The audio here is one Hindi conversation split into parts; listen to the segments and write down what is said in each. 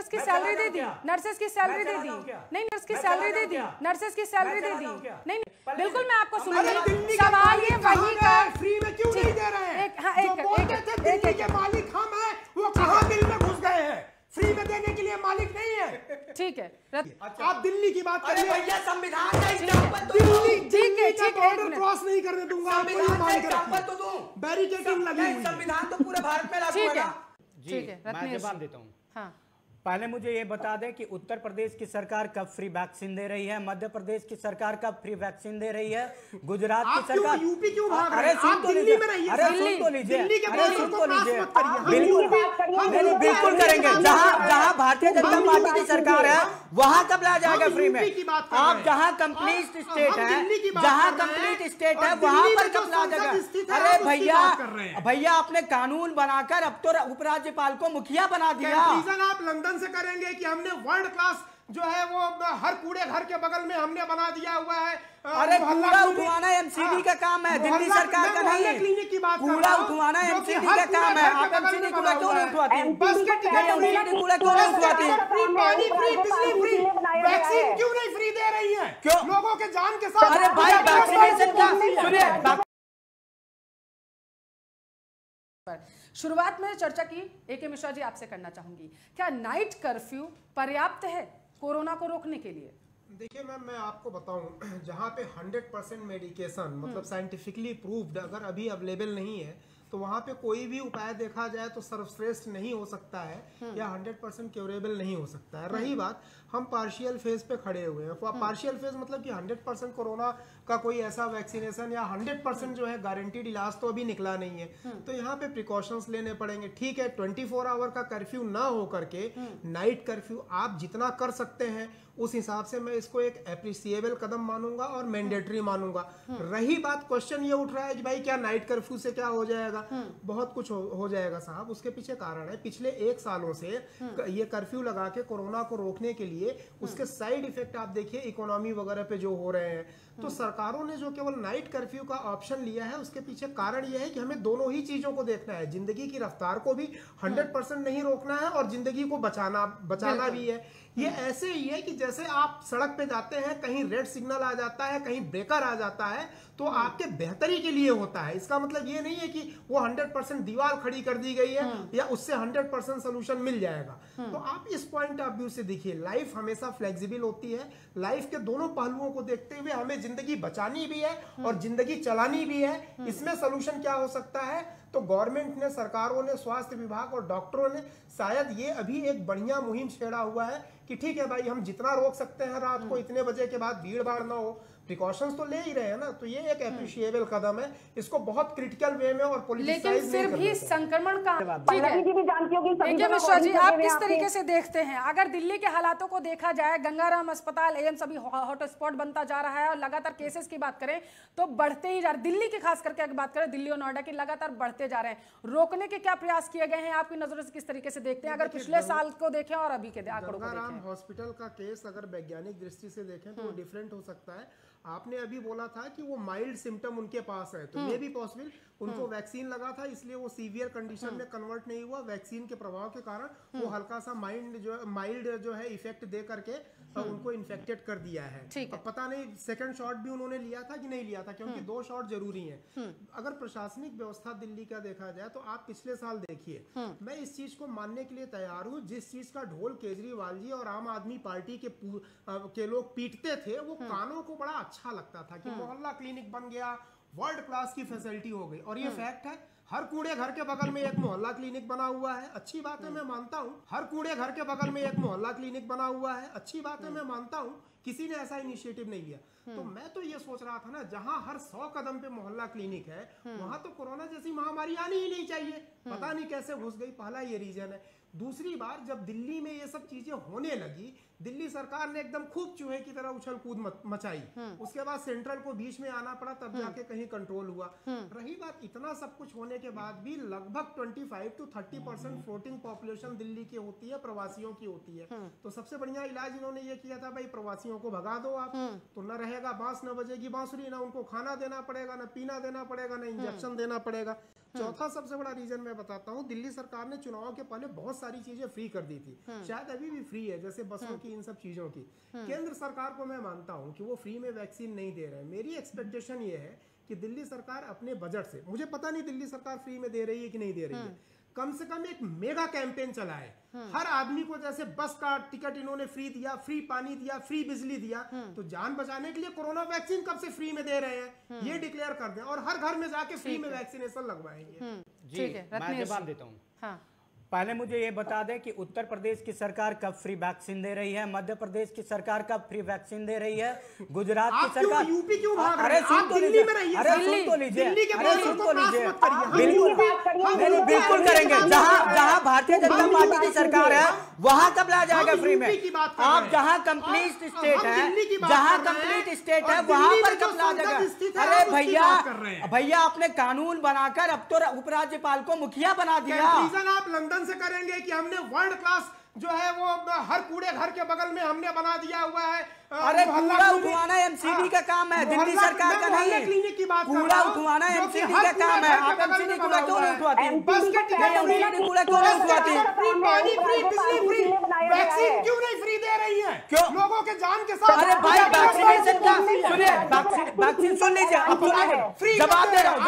नर्स की सैलरी दे दी, नर्सेस की सैलरी दे दी, नहीं नर्स की सैलरी दे दी, नर्सेस की सैलरी दे दी, नहीं बिल्कुल मैं आपको सुनूंगी। सवाल ये वही का फ्री में क्यों नहीं दे रहे हैं? दिल्ली के मालिक हम हैं, वो कहां बिल में घुस गए हैं? फ्री में देने के लिए मालिक नहीं है। ठीक है, आप दिल्ली की बात करिए। भैया संविधान का एग्जांपल तो दिल्ली का बॉर्डर क्रॉस नहीं करने दूंगा। संविधान का एग्जांपल तो दूं। बैरिकेडिंग लगी हुई है। संविधान तो पूरे भारत में लागू है। ठीक है, मैं जवाब देता हूँ। हाँ, पहले मुझे ये बता दें कि उत्तर प्रदेश की सरकार कब फ्री वैक्सीन दे रही है, मध्य प्रदेश की सरकार कब फ्री वैक्सीन दे रही है, गुजरात की सरकार यूपी क्यों भाग रहे अरे हैं? आप दिल्ली में रहिए। अरे सुन तो लीजिए, दिल्ली के अरे सुन तो लीजिए, बिल्कुल बिल्कुल करेंगे। जहाँ भारतीय जनता पार्टी की सरकार है वहां कब लाया जाएगा फ्री में? आप जहाँ कंप्लीट स्टेट है, जहाँ कंप्लीट स्टेट है वहां पर कब लाया जाएगा? अरे भैया आपने कानून बनाकर अब तो उपराज्यपाल को मुखिया बना दिया। आप लंदन से करेंगे कि हमने वर्ल्ड क्लास जो है वो हर कूड़े घर के बगल में हमने बना दिया हुआ है। अरे कूड़ा उठवाना एमसीडी का काम है, दिल्ली सरकार का नहीं है। क्लिनिक की बात कूड़ा उठवाना एमसीडी का काम है। आप एमसीडी कूड़ा क्यों नहीं उठवाती? एमसीडी कूड़ा क्यों नहीं उठवाती? पानी फ्री, बिजली फ्री, वैक्सीन क्यों नहीं फ्री दे रही है? क्यों? लोगों के जान के साथ। अरे भाई वैक्सीनेशन का सुनिए, शुरुआत में चर्चा की AK मिश्रा जी आपसे करना चाहूंगी, क्या नाइट कर्फ्यू पर्याप्त है कोरोना को रोकने के लिए? देखिए मैम, मैं आपको बताऊं, जहां पे 100% मेडिकेशन मतलब साइंटिफिकली प्रूव्ड अगर अभी अवेलेबल नहीं है तो वहां पे कोई भी उपाय देखा जाए तो सर्वश्रेष्ठ नहीं हो सकता है या 100% क्योरेबल नहीं हो सकता है। रही बात, हम पार्शियल फेज पे खड़े हुए हैं। पार्शियल फेज मतलब कि 100% कोरोना का कोई ऐसा वैक्सीनेशन या 100% जो है गारंटीड इलाज तो अभी निकला नहीं है। तो यहाँ पे प्रिकॉशंस लेने पड़ेंगे। ठीक है, 24 आवर का कर्फ्यू ना हो करके नाइट कर्फ्यू आप जितना कर सकते हैं उस हिसाब से मैं इसको एक एप्रिसिएबल कदम मानूंगा और मैंडेटरी मानूंगा। रही बात, क्वेश्चन ये उठ रहा है कि भाई क्या नाइट कर्फ्यू से क्या हो जाएगा? बहुत कुछ हो जाएगा साहब। उसके पीछे कारण है, पिछले 1 सालों से ये कर्फ्यू लगा के कोरोना को रोकने के लिए उसके साइड इफेक्ट आप देखिए इकोनॉमी वगैरह पे जो हो रहे हैं। तो सरकारों ने जो केवल नाइट कर्फ्यू का ऑप्शन लिया है उसके पीछे कारण यह है कि हमें दोनों ही चीजों को देखना है। जिंदगी की रफ्तार को भी 100% नहीं रोकना है और जिंदगी को बचाना भी है। ये ऐसे ही है कि जैसे आप सड़क पे जाते हैं, कहीं रेड सिग्नल आ जाता है, कहीं ब्रेकर आ जाता है, तो आपके बेहतरी के लिए होता है। इसका मतलब ये नहीं है कि वो 100% दीवार खड़ी कर दी गई है या उससे 100% सोल्यूशन मिल जाएगा। तो आप इस पॉइंट ऑफ व्यू से देखिए, लाइफ हमेशा फ्लेक्सिबल होती है। लाइफ के दोनों पहलुओं को देखते हुए हमें जिंदगी बचानी भी है और जिंदगी चलानी भी है। इसमें सोल्यूशन क्या हो सकता है? तो गवर्नमेंट ने, सरकारों ने, स्वास्थ्य विभाग और डॉक्टरों ने शायद ये अभी एक बढ़िया मुहिम छेड़ा हुआ है कि ठीक है भाई, हम जितना रोक सकते हैं रात को इतने बजे के बाद भीड़ भाड़ ना हो, प्रिकॉशंस तो ले ही रहे हैं ना। तो ये एक एप्रिशिएबल कदम है। इसको बहुत क्रिटिकल वे में और पॉलिटिसाइज नहीं करना चाहिए। लेकिन फिर भी संक्रमण का ठीक है। AK मिश्रा जी, आप किस तरीके से देखते हैं? अगर दिल्ली के हालातों को देखा जाए, गंगाराम अस्पताल, एम्स अभी हॉटस्पॉट बनता जा रहा है और लगातार केसेस की बात करें तो बढ़ते ही जा रहे। दिल्ली की खास करके अगर बात करें, दिल्ली और नोएडा की, लगातार बढ़ते जा रहे हैं। रोकने के क्या प्रयास किए गए हैं? आपकी नजरों से किस तरीके से देखते हैं, अगर पिछले साल को देखें और अभी के आंकड़ों को देखें? हॉस्पिटल का केस अगर वैज्ञानिक दृष्टि से देखें तो डिफरेंट हो सकता है। आपने अभी बोला था कि वो माइल्ड सिम्टम उनके पास है, तो ये भी पॉसिबल, उनको वैक्सीन लगा था इसलिए वो सीवियर कंडीशन में कन्वर्ट नहीं हुआ। वैक्सीन के प्रभाव के कारण वो हल्का सा माइल्ड जो है इफेक्ट दे करके उनको इन्फेक्टेड कर दिया है। अब पता नहीं सेकंड शॉट भी उन्होंने लिया था कि नहीं लिया था, क्योंकि 2 शॉट जरूरी हैं। अगर प्रशासनिक व्यवस्था दिल्ली का देखा जाए तो आप पिछले साल देखिए, मैं इस चीज को मानने के लिए तैयार हूँ, जिस चीज का ढोल केजरीवाल जी और आम आदमी पार्टी के लोग पीटते थे, वो कानों को बड़ा अच्छा लगता था कि मोहल्ला क्लिनिक बन गया, वर्ल्ड क्लास की फैसिलिटी हो गई। और ये फैक्ट है, हर कूड़े घर के बगल में एक मोहल्ला क्लिनिक बना हुआ है। अच्छी बात है, मैं मानता हूँ। हर कूड़े घर के बगल में एक मोहल्ला क्लिनिक बना हुआ है। अच्छी बात है, मैं मानता हूँ। किसी ने ऐसा इनिशिएटिव नहीं लिया। तो मैं तो ये सोच रहा था ना, जहां हर 100 कदम पे मोहल्ला क्लिनिक है, वहां तो कोरोना जैसी महामारी आनी ही नहीं चाहिए। पता नहीं कैसे घुस गई। पहला ये रीजन है। दूसरी बार जब दिल्ली में ये सब चीजें होने लगी, दिल्ली सरकार ने एकदम खूब चूहे की तरह उछल कूद मचाई। उसके बाद सेंट्रल को बीच में आना पड़ा, तब जाके कहीं कंट्रोल हुआ। रही बात, इतना सब कुछ होने के बाद भी लगभग 25 to 30% फ्लोटिंग पॉपुलेशन दिल्ली की होती है, प्रवासियों की होती है। तो सबसे बढ़िया इलाज इन्होंने ये किया था, भाई प्रवासियों को भगा दो आप, तो न रहेगा बांस, न बजेगी बांसुरी, ना उनको खाना देना पड़ेगा, न पीना देना पड़ेगा, न इंजेक्शन देना पड़ेगा। चौथा सबसे बड़ा रीजन मैं बताता हूँ, दिल्ली सरकार ने चुनाव के पहले बहुत सारी चीजें फ्री कर दी थी, शायद अभी भी फ्री है, जैसे बसों की, इन सब चीजों की। केंद्र सरकार को मैं मानता हूँ कि वो फ्री में वैक्सीन नहीं दे रहे हैं। मेरी एक्सपेक्टेशन ये है कि दिल्ली सरकार अपने बजट से, मुझे पता नहीं दिल्ली सरकार फ्री में दे रही है कि नहीं दे रही है, कम से कम एक मेगा कैंपेन चलाए। हर आदमी को जैसे बस का टिकट इन्होंने फ्री दिया, फ्री पानी दिया, फ्री बिजली दिया, तो जान बचाने के लिए कोरोना वैक्सीन कब से फ्री में दे रहे हैं ये डिक्लेयर कर दें, और हर घर में जाके फ्री में वैक्सीनेशन लगवाएंगे। जी, मैं जवाब देता हूँ। हाँ। पहले मुझे ये बता दें कि उत्तर प्रदेश की सरकार कब फ्री वैक्सीन दे रही है, मध्य प्रदेश की सरकार कब फ्री वैक्सीन दे रही है, गुजरात की सरकार, यूपी क्यों भाग रहे हैं? अरे सुन तो लीजिए, अरे सुन तो लीजिए, अरे सुन तो लीजिए, बिल्कुल बिल्कुल करेंगे। जहां भारतीय जनता पार्टी की सरकार है वहां कब लाया जाएगा फ्री में? आप जहां कंप्लीट स्टेट है, जहां कंप्लीट स्टेट है वहां पर कब लाया जाएगा? अरे भैया आपने कानून बनाकर अब तो उपराज्यपाल को मुखिया बना दिया। आप लंदन से करेंगे कि हमने वर्ल्ड क्लास जो है वो हर कूड़े घर के बगल में हमने बना दिया हुआ है। अरे कूड़ा उठवाना एमसीडी का काम है, दिल्ली सरकार का नहीं। क्लिनिक की बात, कूड़ा उठवाना एमसीडी का काम है। आप एमसीडी कूड़ा क्यों नहीं उठवाती? बस के टिकट एमसीडी कूड़ा क्यों नहीं उठवाती? फ्री पानी, फ्री बिजली, फ्री वैक्सीन क्यों नहीं फ्री दे रही है? क्यों? लोगों के जान के साथ। अरे भाई वैक्सीनेशन का सुनिए, वैक्सीन सुन लीजिए, अब सुनिए, जवाब दे रहा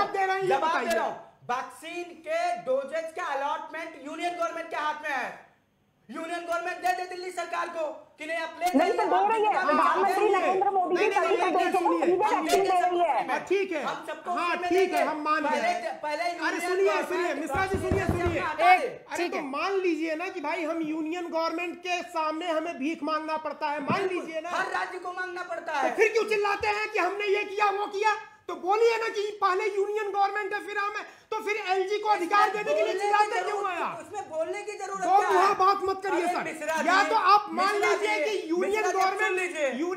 हूँ। वैक्सीन के डोजेज का अलॉटमेंट यूनियन गवर्नमेंट के हाथ में है। यूनियन गवर्नमेंट दे दे दिल्ली सरकार को कि नहीं आप ले नहीं तो दे रही है, प्रधानमंत्री नरेंद्र मोदी जी सभी प्रदेशों को फ्री में वैक्सीन दे रही है। ठीक है, हम सबको हाँ ठीक है, हम मान गए। अरे सुनिए मिश्रा जी, सुनिए, अरे तो मान लीजिए ना कि भाई हम यूनियन गवर्नमेंट के सामने हमें भीख मांगना पड़ता है, मान लीजिए ना, हर राज्य को मांगना पड़ता है। फिर क्यों चिल्लाते हैं कि हमने ये किया वो किया? तो बोलिए ना कि पहले यूनियन गवर्नमेंट है फिर हमें, तो फिर एलजी को अधिकार देने के लिए चिल्लाते क्यों है यार? उसमें बोलने की जरूरत तो वहाँ बात मत करिए सर। या तो आप मान लीजिए कि यूनियन गवर्नमेंट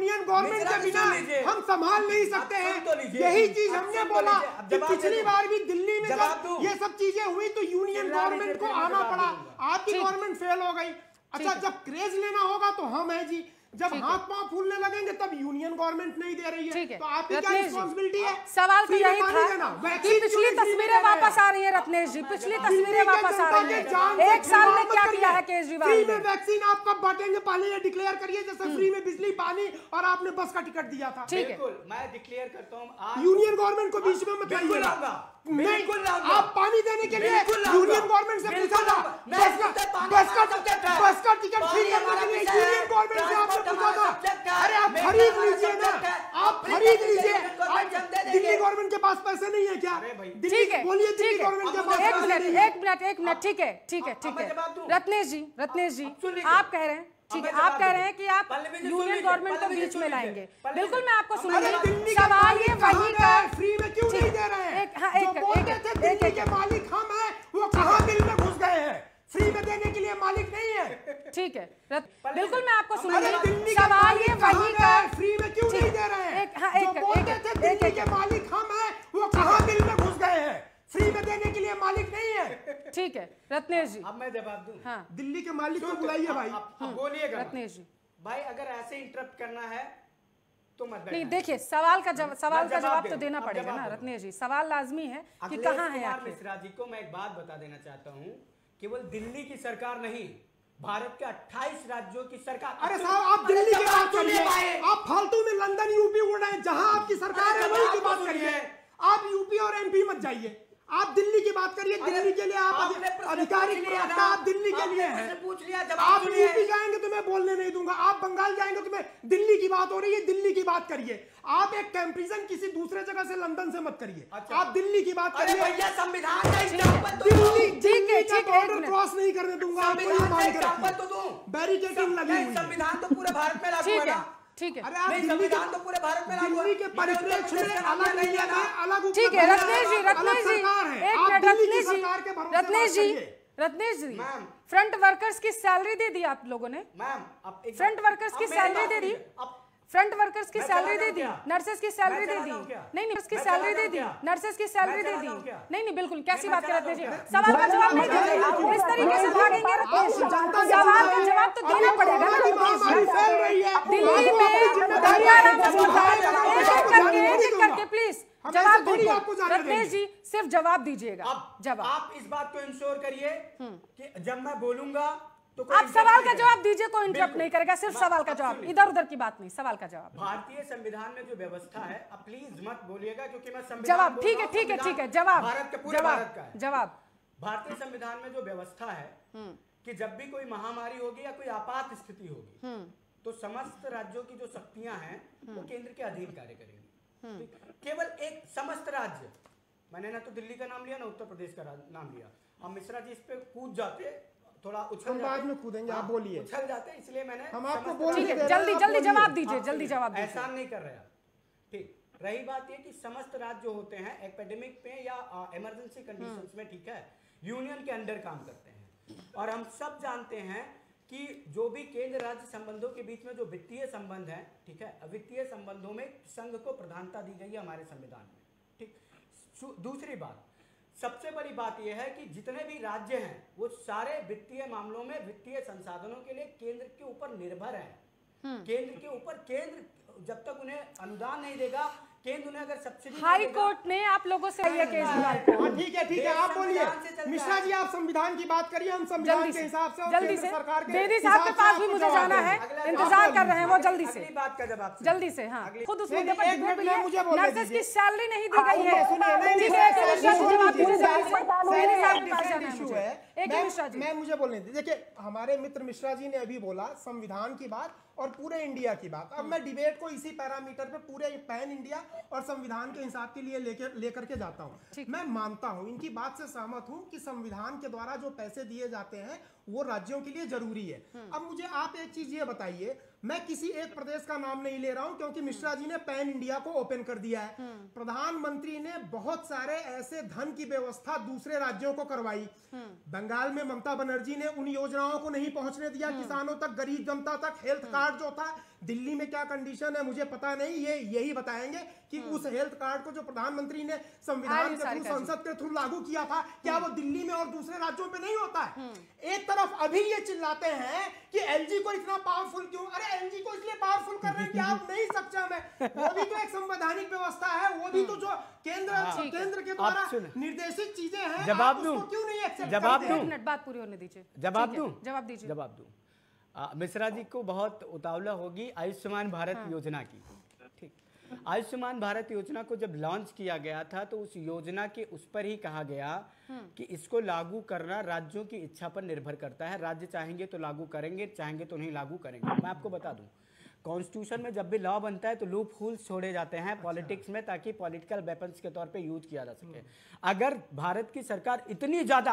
के बिना हम संभाल नहीं सकते हैं। यही चीज हमने बोला कि पिछली बार भी दिल्ली में जब ये सब चीजें हुई तो यूनियन गवर्नमेंट को आना पड़ा, आपकी गवर्नमेंट फेल हो गई। अच्छा, जब क्रेज लेना होगा तो हम है जी, जब हाथ पांव फूलने लगेंगे तब यूनियन गवर्नमेंट नहीं दे रही है, तो आपकी क्या रिस्पांसिबिलिटी है? सवाल तो यही था कि पिछली तस्वीरें वापस आ रही है रत्नेश जी, पिछली तस्वीरें वापस आ रही है। एक साल में क्या किया है केजरीवाल ने? फ्री में वैक्सीन आप कब बांटेंगे? पहले ये डिक्लेयर करिए, जैसे फ्री में बिजली पानी और आपने बस का टिकट दिया था। ठीक है, मैं डिक्लेयर करता हूँ, यूनियन गवर्नमेंट को बीच में मत लाइएगा। नहीं, आप पानी देने के लिए यूनियन गवर्नमेंट से पूछा था, बस का टिकट फ्री करने के लिए यूनियन गवर्नमेंट से आपने पूछा था। अरे आप खरीद लीजिए ना, आप खरीद लीजिए। दिल्ली गवर्नमेंट के पास पैसे नहीं है क्या? ठीक है, बोलिए दिल्ली गवर्नमेंट के पास एक मिनट, ठीक है। रत्नेश जी आप कह रहे हैं, ठीक है, आप कह रहे हैं कि आप यूनियन गवर्नमेंट को बीच में लाएंगे। बिल्कुल, मैं आपको सुनूंगी। सवाल ये वही का फ्री में क्यों नहीं दे रहे हैं? दिल्ली के मालिक हम हैं, वो कहाँ बिल में घुस गए हैं? फ्री में देने के लिए मालिक नहीं है। ठीक है, बिल्कुल मैं आपको सुनूंगी। सवाल ये वही का फ्री में क्यों नहीं दे रहे हैं? दिल्ली के मालिक हम हैं, वो कहाँ बिल में घुस गए हैं? फ्री में देने के लिए मालिक नहीं है। ठीक है रत्नेश जी, अब मैं जवाब दूं। हाँ, दिल्ली के मालिक को बुलाइए भाई। बोलिएगा रत्नेश जी। भाई, अगर ऐसे इंटरप्ट करना है तो मत नहीं, देखिए सवाल का जवाब तो देना पड़ेगा ना रत्नेश जी। सवाल लाजमी है कि कहाँ है आखिर। मिश्रा जी को मैं एक बात बता देना चाहता हूँ, केवल दिल्ली की सरकार नहीं, भारत के 28 राज्यों की सरकार। अरे साहब, आप दिल्ली की बात करिए, आप फालतू में लंदन यूपी उड़ रहे हैं। जहां आपकी सरकार है वहीं की बात करिए। आप यूपी और एमपी मत जाइए, आप दिल्ली की बात करिए। दिल्ली के लिए आप आधिकारिक प्रवक्ता, आप दिल्ली के लिए हैं। आप यूपी जाएंगे तो मैं बोलने नहीं दूंगा, आप बंगाल जाएंगे तो मैं, दिल्ली की बात हो रही है, दिल्ली की बात करिए। आप एक कंपैरिजन किसी दूसरे जगह से लंदन से मत करिए। आप दिल्ली की बात करिए। भैया संविधान का एग्जांपल तो दिल्ली ठीक है, बॉर्डर क्रॉस नहीं करने दूंगा। संविधान का एग्जांपल तो दूं। बैरिकेडिंग लगी हुई है। संविधान तो पूरे भारत में लागू है ना। ठीक है, अरे आप संविधान तो पूरे भारत में लागू है। दिल्ली के परिप्रेक्ष्य में अलग नहीं है ना, अलग। ठीक है रत्नेश जी, एक minute Ratnesh ji, front workers की सैलरी दे दी आप लोगों ने? मैम, फ्रंट वर्कर्स की सैलरी दे दी? फ्रंट वर्कर्स की सैलरी दे दी, नर्सेस की सैलरी दे दी? नहीं, उसकी सैलरी दे दी, नर्सेस की सैलरी दे दी? नहीं, बिल्कुल, कैसी बात कर रहे थे? सवाल का जवाब नहीं दे रहे, इस तरीके से भागेंगे रत्नेश जी। सवाल का जवाब तो देना पड़ेगा ना रत्नेश जी। दिल्ली में गंगाराम अस्पताल, एक एक करके प्लीज जवाब थोड़ी दीजिए आपको जाने रत्नेश देंगे। जी, सिर्फ जवाब दीजिएगा। अब जवाब आप इस बात को इंश्योर करिए कि जब मैं बोलूंगा तो कोई आप interrupt सवाल नहीं का करेगा। जवाब दीजिए, कोई इंटरप्ट बिल्कुल। नहीं करेगा, सिर्फ मैं- सवाल का अब जवाब, सुनिए। इधर उधर की बात नहीं, सवाल का जवाब। भारतीय संविधान में जो व्यवस्था है, अब प्लीज मत बोलिएगा क्योंकि मैं संविधान जवाब बोल ठीक रहा है हूं, ठीक है संविधान ठीक है, जवाब भारत के पूरे भारत का जवाब है। जवाब। भारतीय संविधान में जो व्यवस्था है कि जब भी कोई महामारी होगी या कोई आपात स्थिति होगी तो समस्त राज्यों की जो शक्तियां हैं वो केंद्र के अधीन कार्य करेंगी। ठीक? केवल एक समस्त राज्य, मैंने ना तो दिल्ली का नाम लिया ना उत्तर प्रदेश का नाम लिया, हम मिश्रा जी इस पे कूद जाते, थोड़ा उछल हम बाद जाते। में कूदेंगे, आप हाँ, बोलिए। उछल जाते, इसलिए मैंने हम आपको समस्त बोलने ठीक दे है, रहे हैं, जल्दी आप जल्दी बोलिए। जवाब दीजिए, आप जल्दी सुनिए, जवाब दीजिए। एहसान नहीं कर रहे आप। ठीक, रही बात ये कि समस्त राज्य जो होते हैं एपिडेमिक पे या इमरजेंसी कंडीशंस में, ठीक है, यूनियन के अंडर काम करते हैं। और हम सब जानते हैं कि जो भी केंद्र राज्य संबंधों के बीच में जो वित्तीय संबंध है, ठीक है, वित्तीय संबंधों में संघ को प्रधानता दी गई है हमारे संविधान में। ठीक, दूसरी बात, सबसे बड़ी बात यह है कि जितने भी राज्य हैं वो सारे वित्तीय मामलों में वित्तीय संसाधनों के लिए केंद्र के ऊपर निर्भर हैं। केंद्र के ऊपर, केंद्र जब तक उन्हें अनुदान नहीं देगा, केंद्र उन्हें अगर सब्सिडी हाई कोर्ट ने आप लोगों से ये केजरीवाल को हाँ, ठीक है, आप बोलिए। मिश्रा जी, आप संविधान की बात करिए, हम संविधान जल्दी के से हिसाब से और जल्दी केंद्र से सरकार के बेदी साहब के हिसाब से पास भी आपको मुझे जवाब जाना देंगे। है, इंतजार कर रहे हैं वो, जल्दी से अगली बात का जवाब जल्दी से। हाँ, खुद उस मुद्दे पर एक डिबेट मिनट भी में है, मुझे बोलने नर्सेस की दीजिए। सैलरी नहीं दी गई है। सुनिए, नहीं, ठीक नहीं, है, सैलरी मिश्रा जी, जवाब दीजिए, जल्दी से। सैलरी बेदी साहब के पास डिफरेंट जाना है इशू मुझे। है। एक ही मिश्रा जी। मैं मुझे बोलने दीजिए। देखिए, हमारे मित्र मिश्रा जी ने अभी बोला संविधान की बात और पूरे इंडिया की बात। अब मैं डिबेट को इसी पैरामीटर पे पूरे पैन इंडिया और संविधान के हिसाब के लिए लेकर के जाता हूं। मैं मानता हूं, इनकी बात से सहमत हूं कि संविधान के द्वारा जो पैसे दिए जाते हैं वो राज्यों के लिए जरूरी है। अब मुझे आप एक चीज ये बताइए, मैं किसी एक प्रदेश का नाम नहीं ले रहा हूं क्योंकि मिश्रा जी ने पैन इंडिया को ओपन कर दिया है। प्रधानमंत्री ने बहुत सारे ऐसे धन की व्यवस्था दूसरे राज्यों को करवाई। बंगाल में ममता बनर्जी ने उन योजनाओं को नहीं पहुंचने दिया किसानों तक, गरीब जनता तक। हेल्थ कार्ड जो था, दिल्ली में क्या कंडीशन है मुझे पता नहीं, ये यही बताएंगे कि उस हेल्थ कार्ड को जो प्रधानमंत्री ने संविधान के थ्रू, संसद के थ्रू लागू किया था, क्या वो दिल्ली में और दूसरे राज्यों पे नहीं होता है? एक तरफ अभी ये चिल्लाते हैं कि एलजी को इतना पावरफुल क्यों? अरे एलजी को इसलिए पावरफुल कर रहे हैं कि आप नहीं सक्षम है। वो भी तो एक संवैधानिक व्यवस्था है, वो भी तो जो केंद्र के द्वारा निर्देशित चीजें हैं, जवाब आप दूं? उसको क्यों नहीं एक्सेप्ट जवाब करते? दूं? एक मिनट, बात पूरी होने दीजिए। जवाब ठीक है, दूं? जवाब दीजिए। जवाब दूं। मिश्रा जी को बहुत उतावला होगी आयुष्मान भारत योजना की। ठीक, आयुष्मान भारत योजना को जब लॉन्च किया गया था तो उस योजना के उस पर ही कहा गया कि इसको लागू करना राज्यों की इच्छा पर निर्भर करता है। राज्य चाहेंगे तो लागू करेंगे, चाहेंगे तो नहीं लागू करेंगे। मैं आपको बता दूं, कॉन्स्टिट्यूशन में जब भी लॉ बनता है तो लूप होल्स छोड़े जाते हैं पॉलिटिक्स में, ताकि पॉलिटिकल वेपन्स के तौर पे यूज किया जा सके। अगर भारत की सरकार इतनी ज्यादा,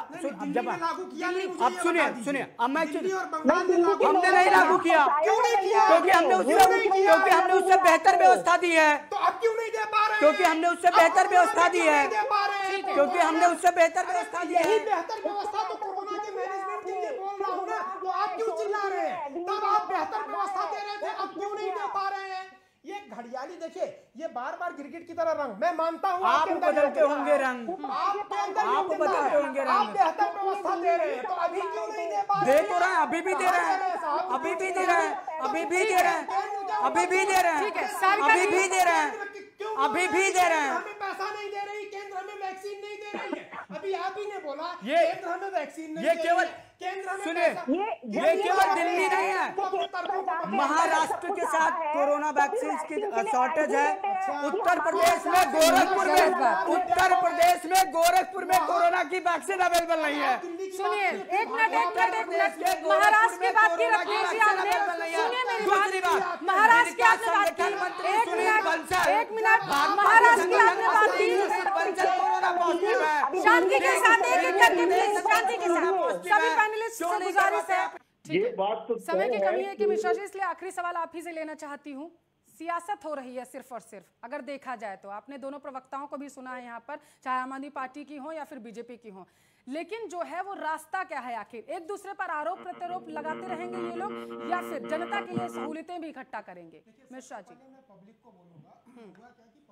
अब सुनिए, अब मैं हमने नहीं लागू किया क्योंकि हमने उससे बेहतर व्यवस्था दी है, तो अब क्यों नहीं दे पा रहे हैं? क्योंकि हमने उससे बेहतर व्यवस्था दी है, क्योंकि क्योंकि हमने उससे बेहतर व्यवस्था दी यही है। बेहतर व्यवस्था तो कोरोना के मैनेजमेंट के लिए बोल रहा हूँ ना, तो आप क्यों चिल्ला रहे हैं? तब आप बेहतर व्यवस्था दे रहे थे, अब क्यों नहीं दे पा रहे हैं? ये घड़ियाली देखिए, ये बार बार गिरगिट की तरह रंग, मैं मानता हूँ आप आपके अंदर बदलते होंगे रंग, आपके अंदर आप बदलते होंगे रंग। आप बेहतर व्यवस्था दे रहे हैं, तो अभी क्यों नहीं दे पा रहे? दे तो रहे हैं, अभी भी दे रहे हैं, अभी भी दे रहे हैं, अभी भी दे रहे हैं, अभी भी दे रहे हैं, ठीक है, सारिका अभी जी, भी दे रहे हैं, अभी भी दे रहे हैं। हमें पैसा नहीं दे रही, केंद्र हमें वैक्सीन नहीं दे रही है। अभी आप ही ने बोला ये- केंद्र हमें वैक्सीन नहीं ये दे केवल- रही है। केंद्र हमें सुनिए, पैसा- ये केवल दिल्ली नहीं है, महाराष्ट्र के साथ कोरोना वैक्सीन की शॉर्टेज है। उत्तर प्रदेश में गोरखपुर में कोरोना की वैक्सीन अवेलेबल नहीं है। सुनिए, एक मिनट, महाराष्ट्र की बात की रत्नेश जी आपने, सुनिए मेरी बात, महाराष्ट्र की आपने बात की, एक मिनट, महाराष्ट्र की आपने बात की, कोरोना पॉजिटिव है। शांति के साथ, एक करके प्लीज, शांति के साथ, सभी पैनलिस्ट से गुजारिश है। ठीक है, समय की कमी है कि मिश्रा जी, इसलिए आखिरी सवाल आप ही से लेना चाहती हूँ। सियासत हो रही है सिर्फ और सिर्फ, अगर देखा जाए तो आपने दोनों प्रवक्ताओं को भी सुना है यहाँ पर, चाहे आम आदमी पार्टी की हो या फिर बीजेपी की हो, लेकिन जो है वो रास्ता क्या है? आखिर एक दूसरे पर आरोप प्रत्यारोप लगाते रहेंगे ये लोग या फिर जनता के लिए सहूलियतें भी इकट्ठा करेंगे? मिश्रा जी, पब्लिक को बोलूंगा, हुआ क्या कि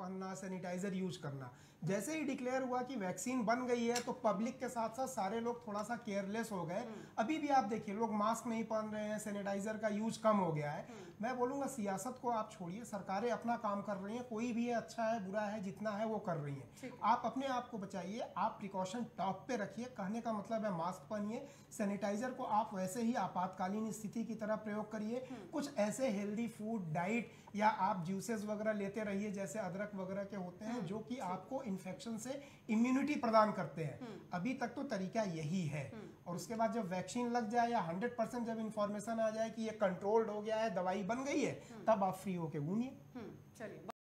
पहनना, सैनिटाइजर यूज करना। जैसे ही डिक्लेयर हुआ कि वैक्सीन बन गई है तो पब्लिक के साथ साथ सारे लोग थोड़ा सा केयरलेस हो गए। अभी भी आप देखिए लोग मास्क नहीं पहन रहे हैं, सैनिटाइजर का यूज कम हो गया है। मैं बोलूंगा सियासत को आप छोड़िए, सरकारें अपना काम कर रही हैं, कोई भी है अच्छा है बुरा है जितना है वो कर रही हैं। आप अपने आप को बचाइए, आप प्रिकॉशन टॉप पे रखिए। कहने का मतलब है मास्क पहनिए, सैनिटाइजर को आप वैसे ही आपातकालीन स्थिति की तरह प्रयोग करिए। कुछ ऐसे हेल्दी फूड डाइट या आप जूसेस वगैरह लेते रहिए जैसे अदरक वगैरह के होते हैं जो कि आपको इन्फेक्शन से इम्यूनिटी प्रदान करते हैं। अभी तक तो तरीका यही है। और उसके बाद जब वैक्सीन लग जाए या 100% जब इंफॉर्मेशन आ जाए कि ये कंट्रोल्ड हो गया है, दवाई बन गई है, तब आप फ्री होके घूमिए। चलिए।